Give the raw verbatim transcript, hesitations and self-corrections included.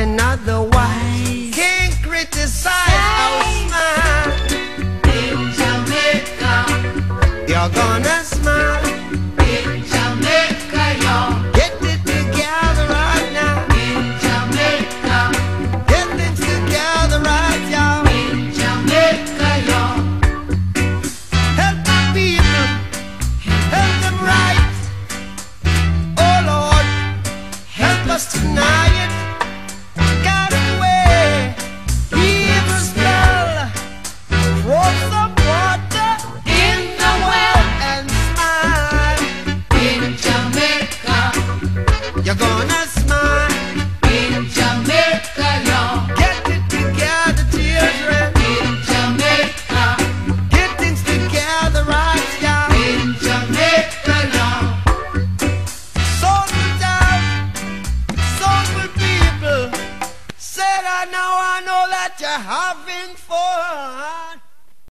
and otherwise. Can't criticize our smile. In Jamaica, you're gonna smile. In Jamaica, y'all. Get it together right now. In Jamaica, get things together right, y'all. In Jamaica, y'all. Help the people, help them right. Oh Lord, help us tonight. Got away, evil spell. Throw some water in the well and smile. In Jamaica, you're gonna smile. In Jamaica, y'all. Get it together, children. In Jamaica, get things together right, y'all. In Jamaica, y'all. Soulful time, soulful people. Said I know, I know that you're having fun.